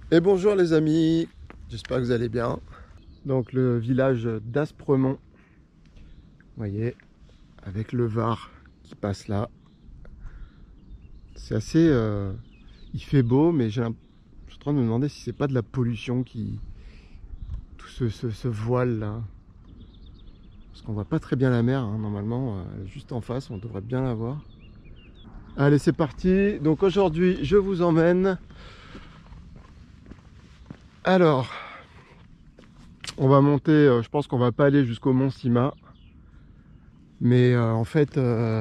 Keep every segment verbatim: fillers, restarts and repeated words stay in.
Et bonjour les amis, j'espère que vous allez bien. Donc le village d'Aspremont, vous voyez, avec le Var qui passe là. C'est assez... Euh, il fait beau, mais j'ai l'imp- je suis en train de me demander si c'est pas de la pollution qui... Tout ce, ce, ce voile là. Parce qu'on voit pas très bien la mer, hein, normalement, euh, juste en face, on devrait bien la voir. Allez, c'est parti. Donc aujourd'hui, je vous emmène... Alors, on va monter, euh, je pense qu'on va pas aller jusqu'au Mont Sima. Mais euh, en fait... Euh,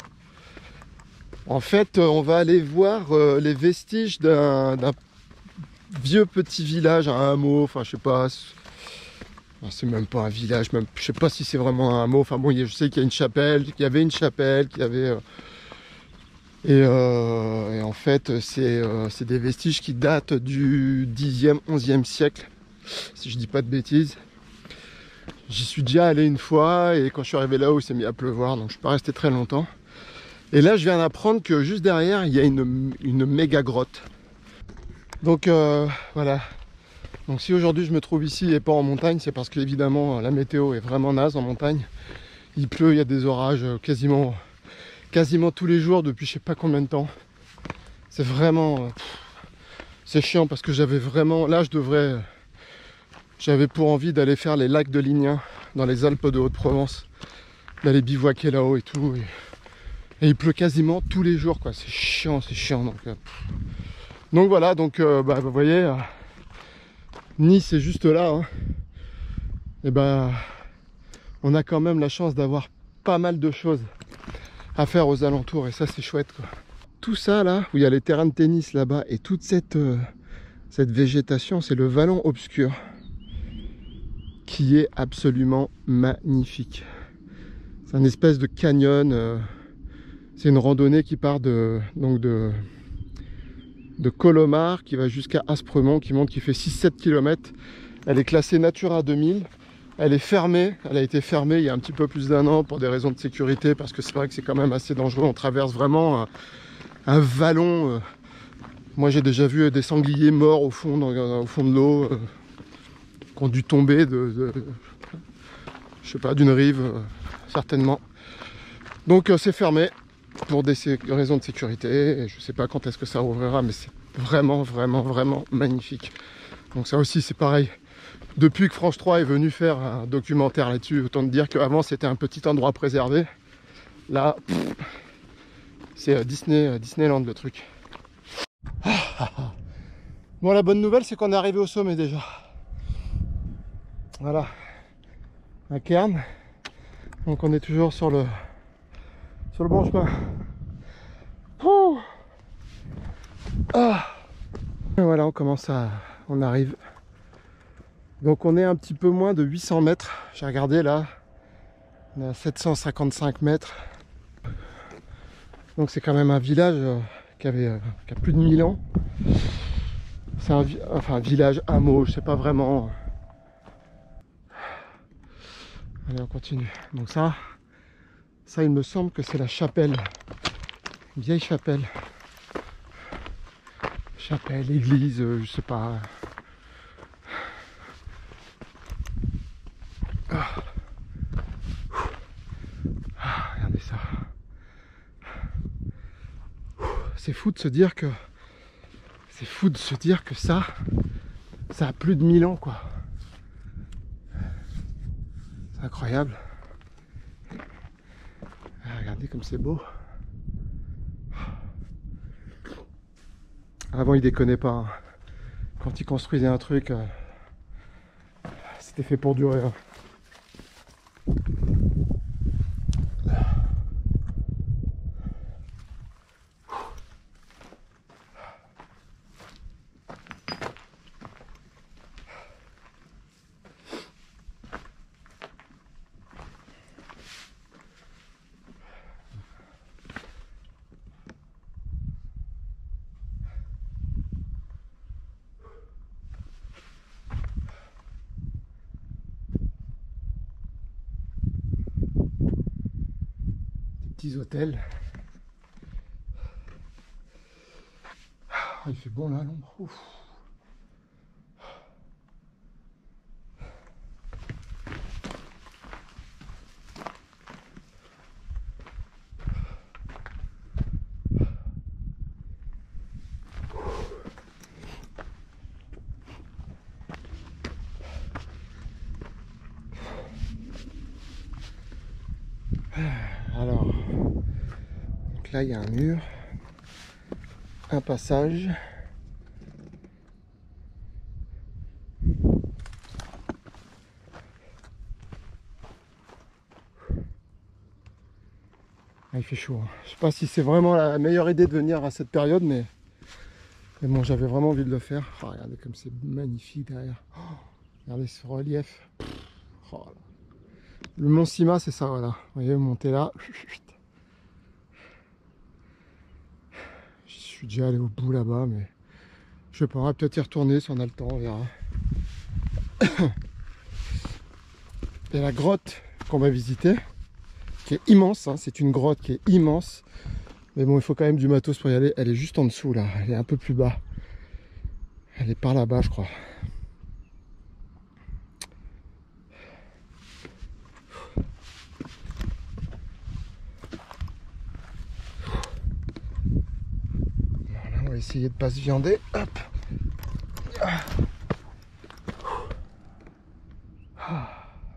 En fait, on va aller voir euh, les vestiges d'un d'un vieux petit village, un hameau, enfin je sais pas, c'est même pas un village, même je sais pas si c'est vraiment un hameau, enfin bon, je sais qu'il y a une chapelle, qu'il y avait une chapelle, qu'il y avait... Euh, et, euh, et en fait, c'est euh, c'est des vestiges qui datent du dixième, onzième siècle, si je dis pas de bêtises. J'y suis déjà allé une fois, et quand je suis arrivé là-haut, il s'est mis à pleuvoir, donc je suis pas resté très longtemps. Et là, je viens d'apprendre que juste derrière, il y a une, une méga grotte. Donc euh, voilà. Donc si aujourd'hui je me trouve ici et pas en montagne, c'est parce qu'évidemment la météo est vraiment naze en montagne. Il pleut, il y a des orages quasiment, quasiment tous les jours depuis je sais pas combien de temps. C'est vraiment... C'est chiant parce que j'avais vraiment... Là je devrais... J'avais pour envie d'aller faire les lacs de Lignin dans les Alpes de Haute-Provence. D'aller bivouaquer là-haut et tout. Et... et il pleut quasiment tous les jours quoi. C'est chiant, c'est chiant. Donc, euh... donc voilà, donc euh, bah, vous voyez... Euh... Nice est juste là, hein. Et ben, on a quand même la chance d'avoir pas mal de choses à faire aux alentours et ça c'est chouette quoi. Tout ça là, où il y a les terrains de tennis là-bas et toute cette, euh, cette végétation, c'est le Vallon Obscur qui est absolument magnifique. C'est un espèce de canyon, euh, c'est une randonnée qui part de, donc de, de Colomar qui va jusqu'à Aspremont, qui monte, qui fait six sept kilomètres. Elle est classée Natura deux mille. Elle est fermée, elle a été fermée il y a un petit peu plus d'un an pour des raisons de sécurité, parce que c'est vrai que c'est quand même assez dangereux. On traverse vraiment un, un vallon. Euh, moi j'ai déjà vu des sangliers morts au fond, dans, au fond de l'eau, euh, qui ont dû tomber de, de je sais pas, d'une rive, euh, certainement. Donc euh, c'est fermé pour des raisons de sécurité. Et je sais pas quand est-ce que ça ouvrira, mais c'est vraiment, vraiment, vraiment magnifique. Donc ça aussi c'est pareil. Depuis que France trois est venu faire un documentaire là-dessus, autant te dire qu'avant c'était un petit endroit préservé. Là, c'est Disney, Disneyland le truc. Bon, la bonne nouvelle c'est qu'on est arrivé au sommet déjà. Voilà, un cairn. Donc on est toujours sur le sur le bon chemin. Ouh. Ah. Et voilà, on commence à... on arrive. Donc on est un petit peu moins de huit cents mètres. J'ai regardé là, on est à sept cent cinquante-cinq mètres. Donc c'est quand même un village euh, qui, avait, euh, qui a plus de mille ans. C'est un, enfin, un village hameau, je sais pas vraiment. Allez, on continue. Donc ça, ça il me semble que c'est la chapelle. Une vieille chapelle. Chapelle, église, euh, je sais pas. Ah. Ah, regardez ça. C'est fou de se dire que... C'est fou de se dire que ça, ça a plus de mille ans quoi. C'est incroyable. Ah, regardez comme c'est beau. Avant ils déconnaient pas, hein. Quand ils construisaient un truc, euh, c'était fait pour durer, hein. Petits hôtels. Ah, il fait bon là, l'ombre. là il y a un mur, un passage. Ah, il fait chaud, hein. Je sais pas si c'est vraiment la meilleure idée de venir à cette période, mais, mais bon, j'avais vraiment envie de le faire. Oh, regardez comme c'est magnifique derrière. Oh, regardez ce relief. Oh, le mont Sima, c'est ça, voilà. Vous voyez, vous montez là. Je suis déjà allé au bout là-bas, mais je sais pas, on va peut-être y retourner si on a le temps, on verra. Et la grotte qu'on va visiter, qui est immense, hein, c'est une grotte qui est immense, mais bon, il faut quand même du matos pour y aller. Elle est juste en dessous là, elle est un peu plus bas, elle est par là-bas je crois. Voilà, on va essayer de pas se viander. Hop. Ah. Ah.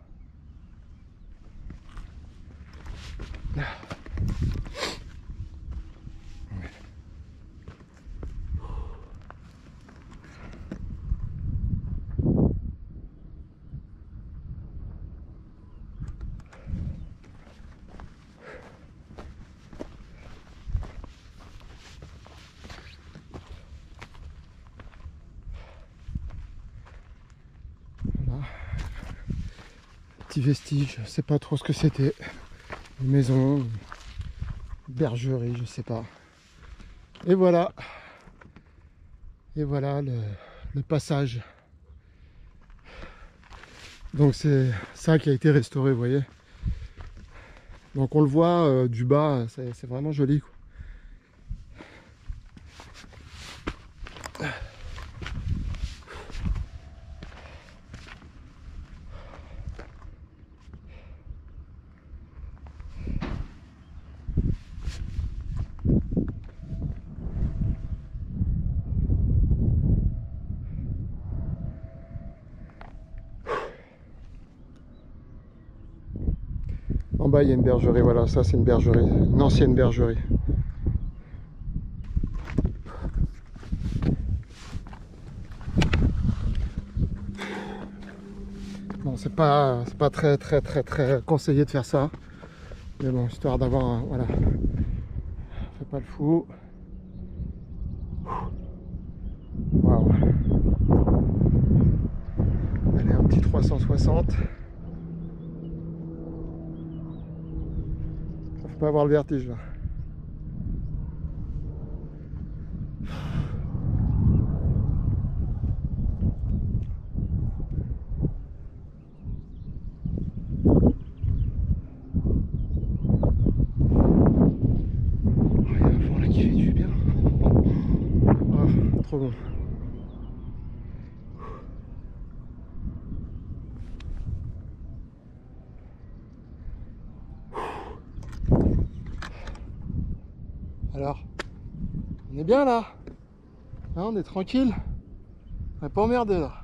Voilà. Petit vestige, je sais pas trop ce que c'était. Une maison, une bergerie, je sais pas. Et voilà. Et voilà le, le passage. Donc c'est ça qui a été restauré, vous voyez. Donc on le voit euh, du bas, c'est vraiment joli, quoi. En bas il y a une bergerie, voilà, ça c'est une bergerie, une ancienne bergerie. Bon, c'est pas, c'est pas très très très très conseillé de faire ça, mais bon, histoire d'avoir un, voilà, fais pas le fou. Waouh. Allez, un petit trois cent soixante. Faut pas avoir le vertige là. Trop bon. Alors, on est bien là, hein, on est tranquille, on n'est pas emmerdé là.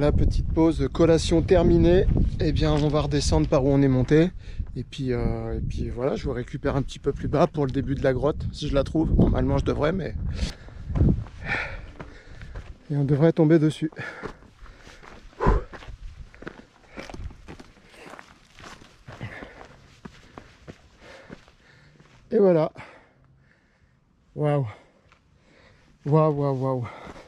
Voilà, petite pause, collation terminée. Et bien on va redescendre par où on est monté. Et puis, euh, et puis voilà, je vous récupère un petit peu plus bas pour le début de la grotte, si je la trouve. Normalement je devrais, mais... Et on devrait tomber dessus. Et voilà. Waouh. Waouh, waouh, waouh.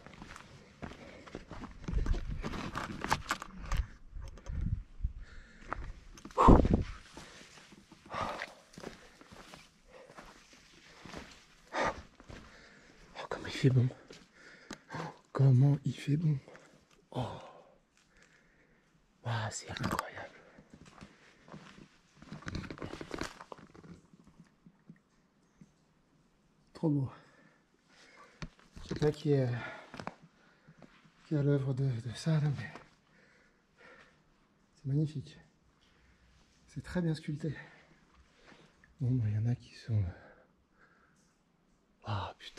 Oh, comment il fait bon. Comment il fait bon. Oh. Waouh, c'est incroyable. Trop beau. Je sais pas qui est, qui est à l'œuvre de, de ça, là, mais c'est magnifique. C'est très bien sculpté. Bon, il bah, y en a qui sont... Ah, putain.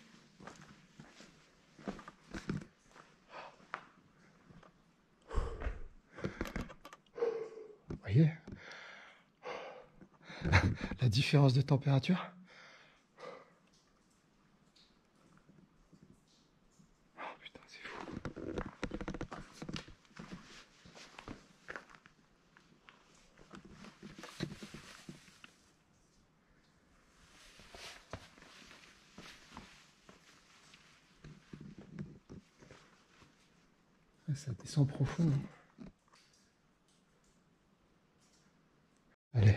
Vous voyez la différence de température? Oh putain, c'est fou. Ça descend profond. Allez.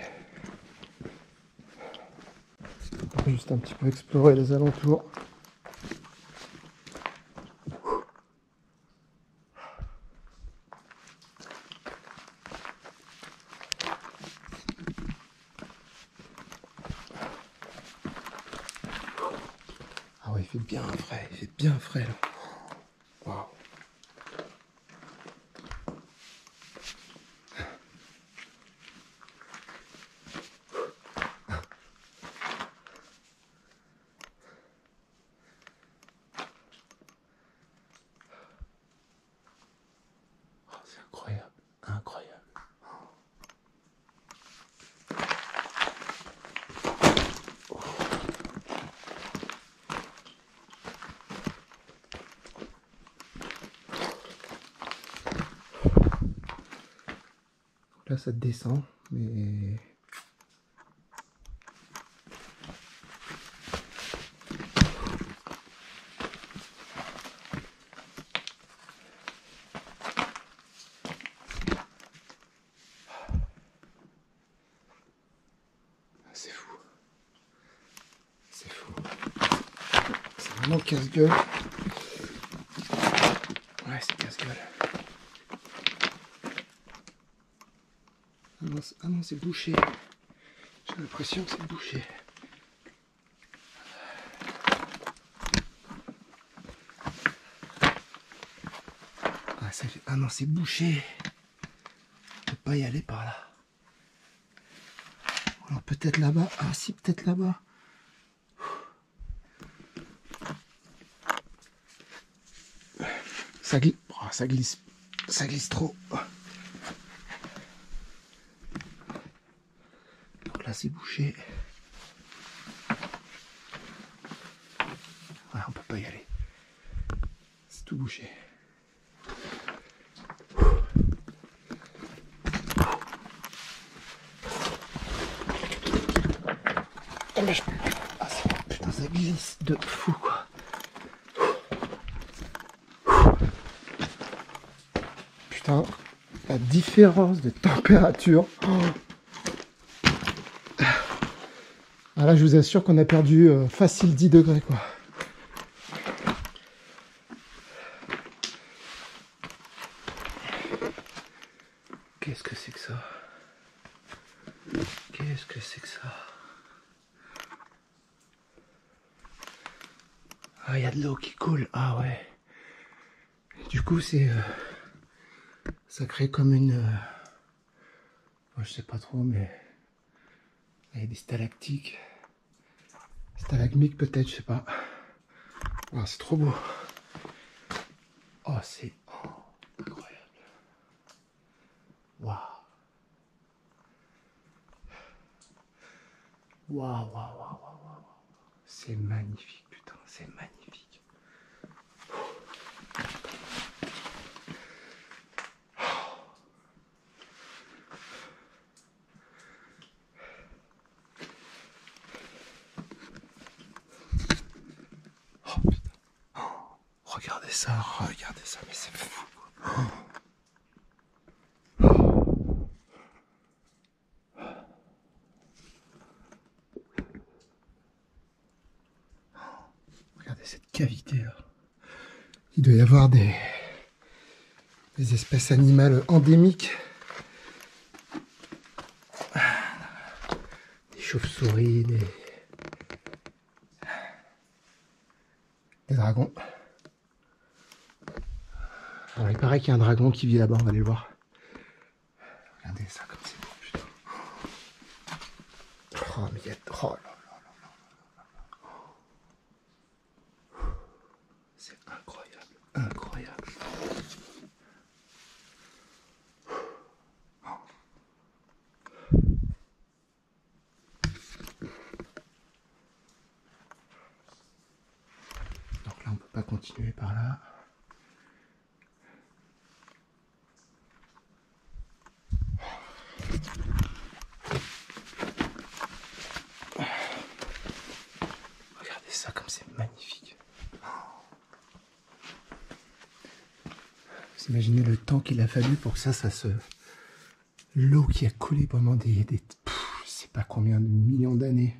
On va juste un petit peu explorer les alentours. Ah ouais, il fait bien frais, il fait bien frais là. Waouh. Oh, c'est incroyable, incroyable. Là, ça descend, mais... C'est fou. C'est fou. C'est vraiment casse-gueule. Ouais, c'est casse-gueule. Ah non, ah non, c'est bouché. J'ai l'impression que c'est bouché. Ah, ça fait... ah non, c'est bouché. On peut pas y aller par là. Alors peut-être là-bas. Ah si, peut-être là-bas. Ça glisse. Oh, ça glisse. Ça glisse trop. Donc là, c'est bouché. Ouais, on peut pas y aller. C'est tout bouché. Oh, mais je... ah, putain, ça glisse de fou, quoi. Putain, la différence de température. Oh. Ah là, je vous assure qu'on a perdu euh, facile dix degrés, quoi. Qu'est-ce que c'est que ça? Qu'est-ce que c'est que ça? Ah, il y a de l'eau qui coule. Ah ouais. Du coup, c'est... Euh, ça crée comme une... Euh, moi, je sais pas trop, mais... Il y a des stalactiques. Stalagmiques peut-être, je sais pas. Oh, c'est trop beau. Oh, c'est... Oh, incroyable. Waouh, waouh, waouh, waouh, waouh. C'est magnifique, putain, c'est magnifique. Oh putain. Oh, regardez ça, regardez ça, mais c'est fou. Oh. Regardez cette cavité là. Il doit y avoir des, des espèces animales endémiques. Des chauves-souris, des... des dragons. Alors il paraît qu'il y a un dragon qui vit là-bas, on va aller le voir. Regardez ça comme c'est beau, putain. Oh mais il y a... Oh là là là là là. C'est incroyable, incroyable. Donc là on peut pas continuer par là. Regardez ça comme c'est magnifique. Vous imaginez le temps qu'il a fallu pour que ça, ça se... L'eau qui a coulé pendant des... des... Pff, je sais pas combien de millions d'années.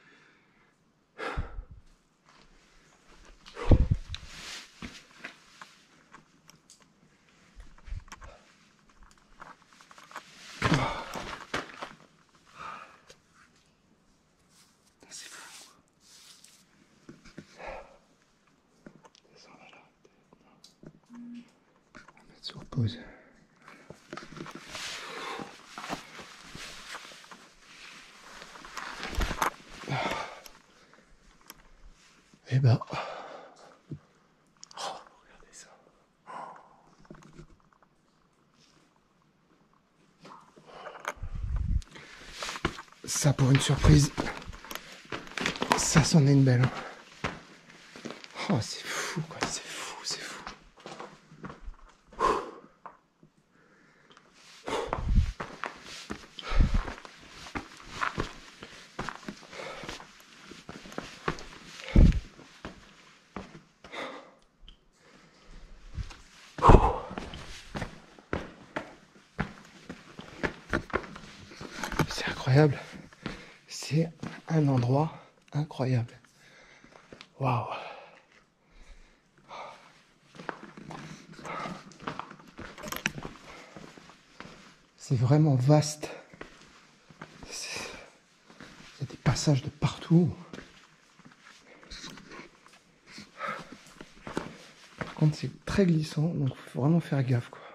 C'est fou. Ça va là. On va mettre sur pause. Et ben... Oh, regardez ça. Ça pour une surprise. Ça c'en est une belle. Hein. Oh c'est fou quoi, c'est fou, c'est fou. C'est incroyable. C'est un endroit incroyable. Waouh. C'est vraiment vaste. Il y a des passages de partout. Par contre, c'est très glissant, donc il faut vraiment faire gaffe, quoi.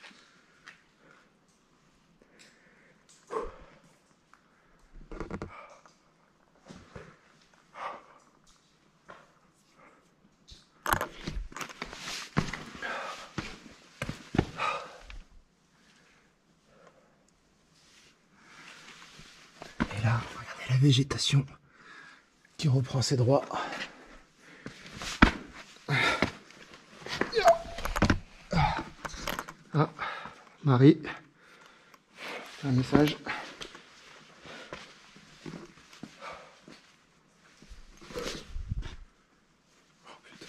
Et là, regardez la végétation qui reprend ses droits. Ah, Marie, un message. Oh putain.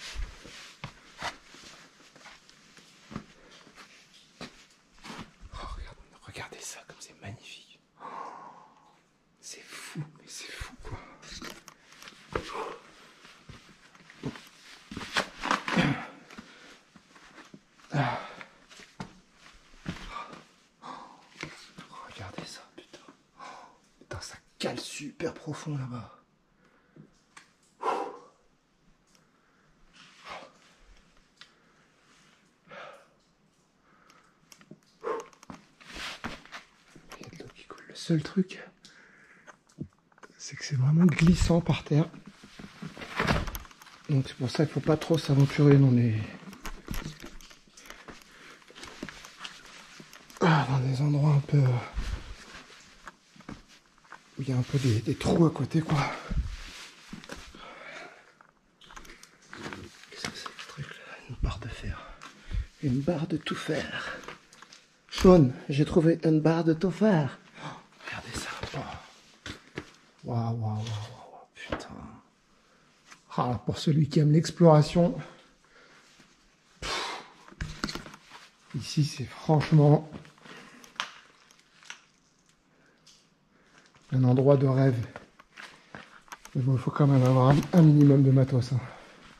Oh, regarde, regardez ça comme c'est magnifique. Oh, c'est fou, mais c'est fou quoi. Ah. Regardez ça, putain. Putain, ça cale super profond là-bas. Il y a de l'eau qui coule. Le seul truc, c'est que c'est vraiment glissant par terre. Donc c'est pour ça qu'il ne faut pas trop s'aventurer dans les... Ah, dans des endroits un peu... où il y a un peu des, des trous à côté, quoi. Qu'est-ce que c'est ce truc-là? Une barre de fer. Une barre de tout fer. Sean, j'ai trouvé une barre de tout fer. Oh, regardez ça. Waouh, waouh, waouh, waouh, putain. Ah, pour celui qui aime l'exploration, ici c'est franchement un endroit de rêve. Mais bon, il faut quand même avoir un, un minimum de matos. Hein.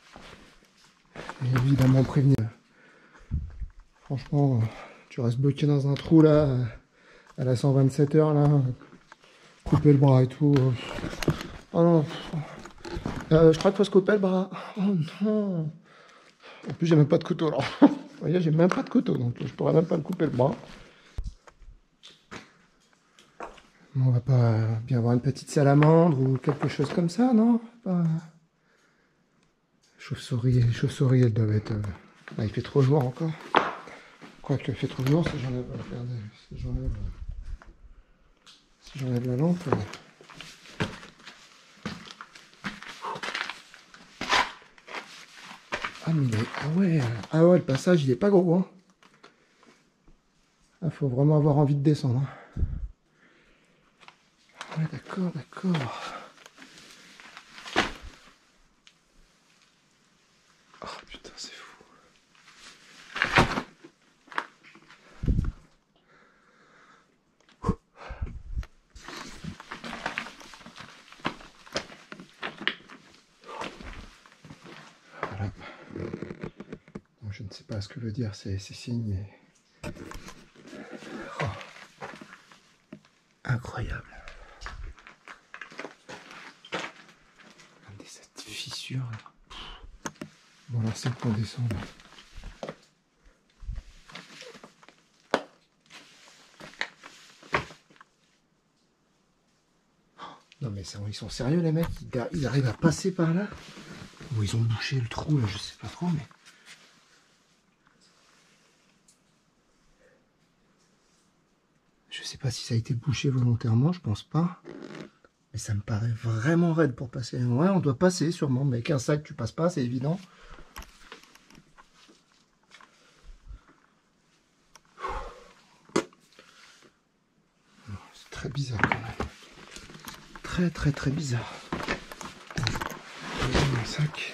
Et évidemment prévenir. Franchement, tu restes bloqué dans un trou là, à la cent vingt-sept heures là, couper le bras et tout. Oh non, euh, je crois qu'il faut se couper le bras. Oh non. En plus, j'ai même pas de couteau là. Vous voyez, j'ai même pas de couteau, donc je pourrais même pas me couper le bras. On va pas bien avoir une petite salamandre ou quelque chose comme ça, non? Pas... Chauve-souris, les chauves-souris, elles doivent être... Ah, il fait trop jour encore. Quoique, il fait trop jour, si j'enlève... Regardez, si j'enlève... Si j'enlève la lampe... Ah, mais il est... Ah ouais, ah ouais, le passage, il est pas gros, hein. Ah, faut vraiment avoir envie de descendre. Hein. Ouais, d'accord, d'accord. Oh, putain, c'est fou. Voilà. Bon, je ne sais pas ce que veut dire ces, ces signes, mais... Oh. Incroyable. Regardez cette fissure. Bon, alors c'est qu'on descend. Non mais ça, ils sont sérieux les mecs, ils, ils arrivent à passer par là. Ou ils ont bouché le trou là, je sais pas trop, mais... Je sais pas si ça a été bouché volontairement, je pense pas. Mais ça me paraît vraiment raide pour passer. Ouais, on doit passer sûrement, mais avec un sac tu passes pas, c'est évident. C'est très bizarre quand même. Très très très bizarre. Je vais mon sac.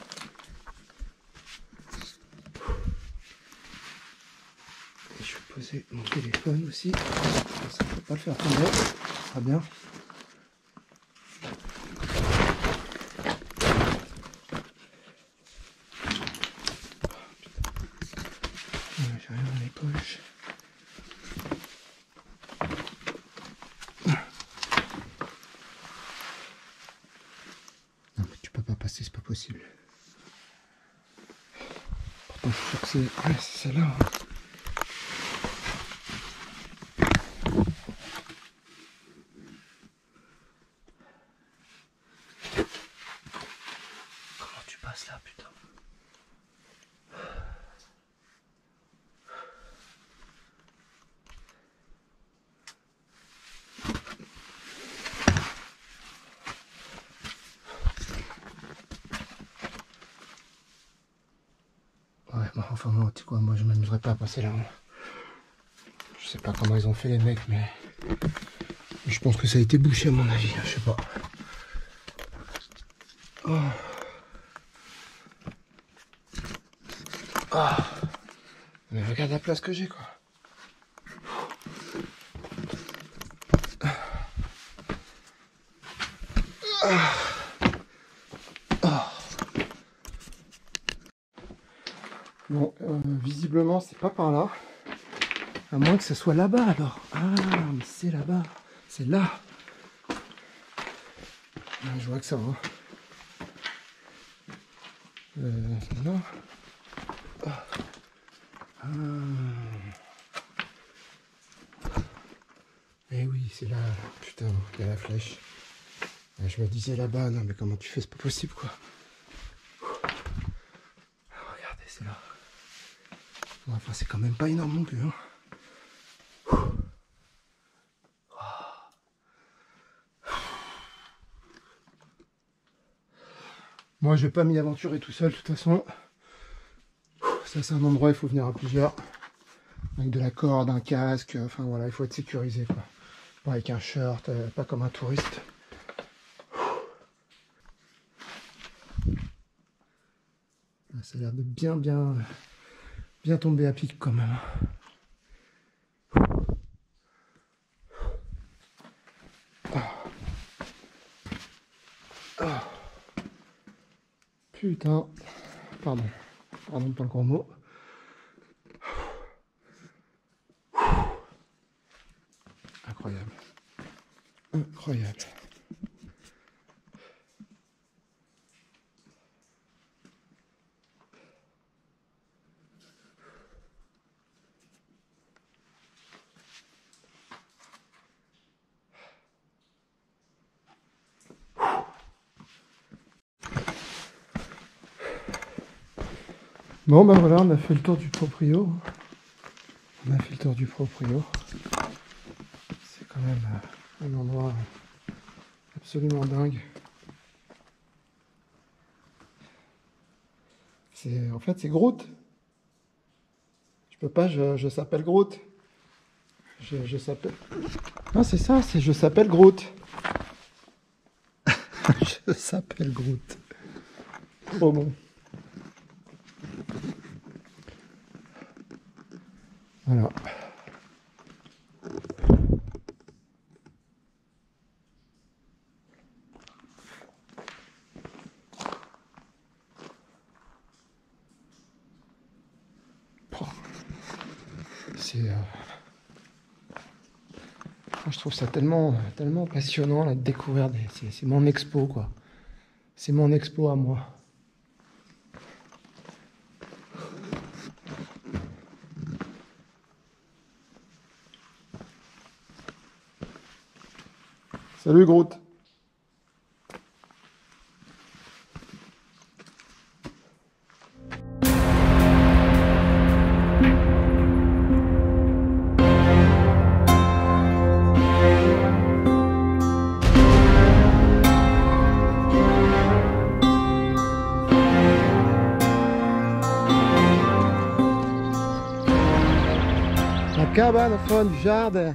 Et je vais poser mon téléphone aussi. Ça ne peut pas le faire tomber. Ça sera bien. J'ai rien dans les poches. Non mais tu peux pas passer, c'est pas possible. Pourtant je suis sûr que c'est... Ouais, c'est celle-là. Hein. Comment tu passes là, putain? Ouais, bon, enfin moi, tu sais quoi, moi je m'amuserais pas à passer là. Je sais pas comment ils ont fait les mecs, mais je pense que ça a été bouché à mon avis, je sais pas. Oh. Oh. Mais regarde la place que j'ai quoi. Ah. Ah. Bon, euh, visiblement c'est pas par là. À moins que ce soit là-bas alors. Ah, mais c'est là-bas. C'est là. Ah, je vois que ça va. Euh, là. Ah. Ah. Eh oui, c'est là. Putain, il y a la flèche. Et je me disais là-bas, non mais comment tu fais, c'est pas possible quoi. Regardez, c'est là. Bon, enfin, c'est quand même pas énorme non plus. Hein. Moi, je vais pas m'y aventurer tout seul, de toute façon. Ça, c'est un endroit où il faut venir à plusieurs. Avec de la corde, un casque, enfin voilà, il faut être sécurisé, quoi. Pas avec un shirt, euh, pas comme un touriste. Ça a l'air de bien, bien, bien tomber à pic quand même. Oh. Putain, pardon, pardon pour le gros mot. Incroyable, incroyable. Bon ben voilà, on a fait le tour du proprio. On a fait le tour du proprio. C'est quand même un endroit absolument dingue. C'est, en fait, c'est Groot. Je peux pas, je, je s'appelle Groot. Je, je s'appelle... Non, c'est ça, c'est je s'appelle Groot. Je s'appelle Groot. Trop bon. Voilà. C'est... Euh... Je trouve ça tellement, tellement passionnant là, de découvrir des... C'est mon expo, quoi. C'est mon expo à moi. Salut Groot. La cabane au fond du jardin.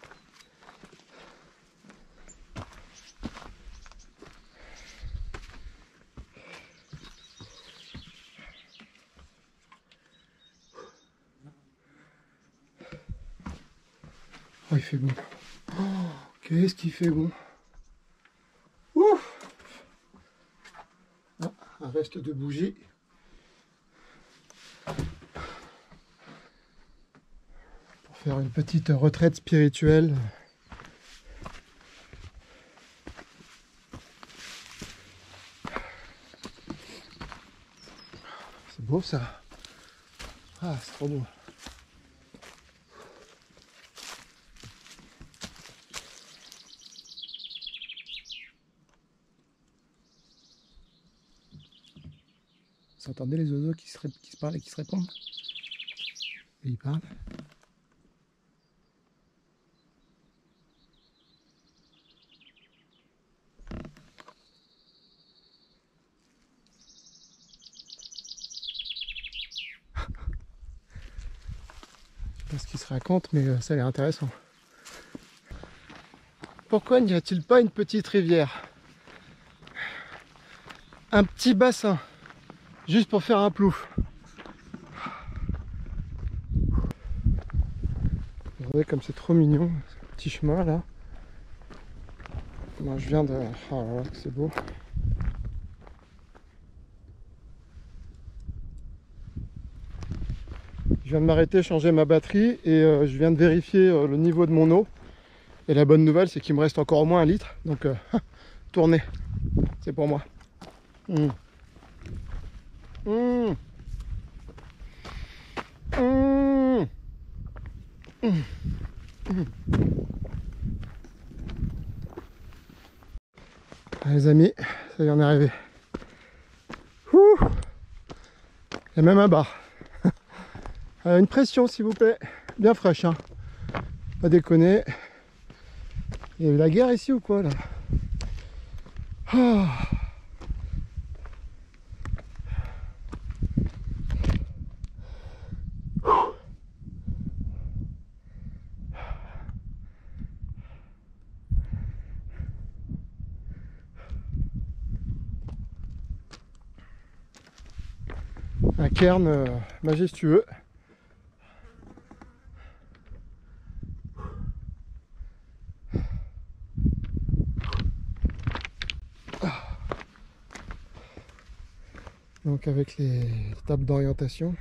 Oh, il fait bon. Oh, qu'est-ce qu'il fait bon. Ouf. Ah, un reste de bougie. Pour faire une petite retraite spirituelle. C'est beau ça. Ah, c'est trop beau. Vous entendez les oiseaux qui se, qui se parlent et qui se répondent? Et ils parlent. Je sais pas ce qu'ils se racontent, mais euh, ça a l'air intéressant. Pourquoi n'y a-t-il pas une petite rivière? Un petit bassin, juste pour faire un plouf. Regardez comme c'est trop mignon, ce petit chemin là. Moi je viens de... Oh là là, c'est beau. Je viens de m'arrêter, changer ma batterie et euh, je viens de vérifier euh, le niveau de mon eau. Et la bonne nouvelle, c'est qu'il me reste encore au moins un litre. Donc, euh, tournez, c'est pour moi. Mmh. Mmh. Mmh. Mmh. Allez, les amis, ça y est, on est arrivé. Ouh. Il y a même un bar. Euh, une pression, s'il vous plaît. Bien fraîche, hein. Pas déconner. Il y a eu la guerre ici ou quoi, là? Oh. Un cairn euh, majestueux. Donc avec les tables d'orientation.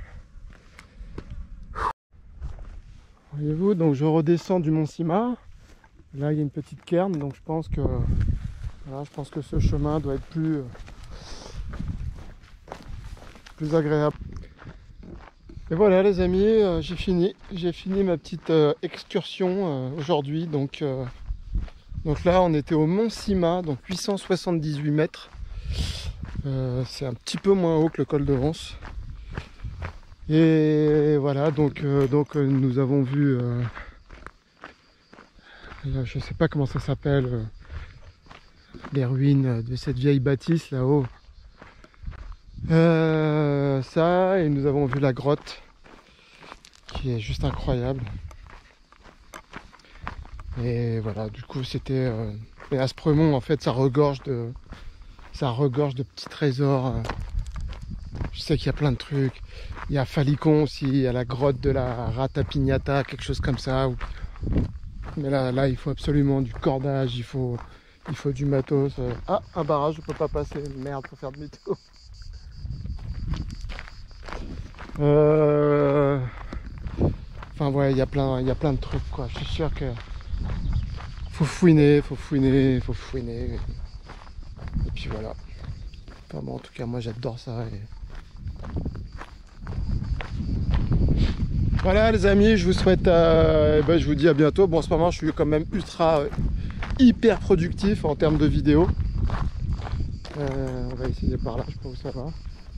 Voyez-vous, donc je redescends du Mont Sima. Là il y a une petite cairn, donc je pense que voilà, je pense que ce chemin doit être plus, plus agréable. Et voilà les amis, euh, j'ai fini. J'ai fini ma petite euh, excursion euh, aujourd'hui. Donc, euh, donc là on était au Mont Sima, donc huit cent soixante-dix-huit mètres. Euh, c'est un petit peu moins haut que le col de Vence. Et voilà, donc, euh, donc euh, nous avons vu, euh, là, je sais pas comment ça s'appelle, euh, les ruines de cette vieille bâtisse là-haut. Euh, ça, et nous avons vu la grotte, qui est juste incroyable. Et voilà, du coup c'était... Euh, et Aspremont en fait ça regorge de... Ça regorge de petits trésors. Euh, je sais qu'il y a plein de trucs. Il y a Falicon aussi, il y a la grotte de la Ratapignata, quelque chose comme ça. Mais là, là, il faut absolument du cordage, il faut, il faut du matos. Ah, un barrage, je peux pas passer. Merde, faut faire demi-tour. Euh... Enfin, ouais, il y a plein, il y a plein de trucs, quoi. Je suis sûr que faut fouiner, faut fouiner, faut fouiner. Et puis voilà. Enfin, bon, en tout cas, moi, j'adore ça. Et... Voilà les amis, je vous souhaite, euh, ben, je vous dis à bientôt. Bon, en ce moment je suis quand même ultra euh, hyper productif en termes de vidéos. Euh, on va essayer par là, je sais pas où ça va.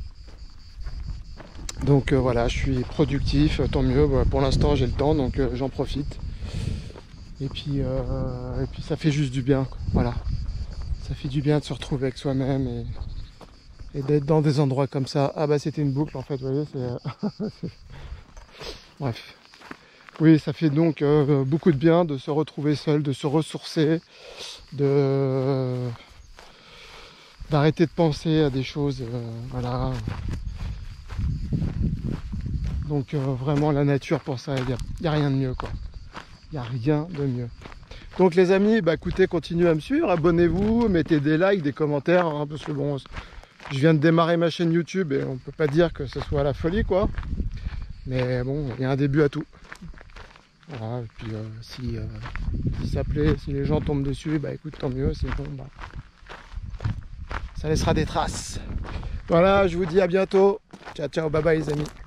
Donc euh, voilà, je suis productif, tant mieux. Bon, pour l'instant j'ai le temps, donc euh, j'en profite. Et puis, euh, et puis ça fait juste du bien, quoi. Voilà. Ça fait du bien de se retrouver avec soi-même et, et d'être dans des endroits comme ça. Ah bah c'était une boucle en fait, vous voyez, c'est... Bref. Oui, ça fait donc euh, beaucoup de bien de se retrouver seul, de se ressourcer, de d'arrêter de penser à des choses, euh, voilà. Donc euh, vraiment la nature pour ça, il n'y a, y a rien de mieux, quoi. Il n'y a rien de mieux. Donc les amis, bah écoutez, continuez à me suivre, abonnez-vous, mettez des likes, des commentaires, hein, parce que bon, je viens de démarrer ma chaîne YouTube et on peut pas dire que ce soit la folie, quoi. Mais bon, il y a un début à tout. Voilà, et puis euh, si, euh, si ça plaît, si les gens tombent dessus, bah écoute, tant mieux, sinon bah, ça laissera des traces. Voilà, je vous dis à bientôt. Ciao, ciao, bye bye les amis.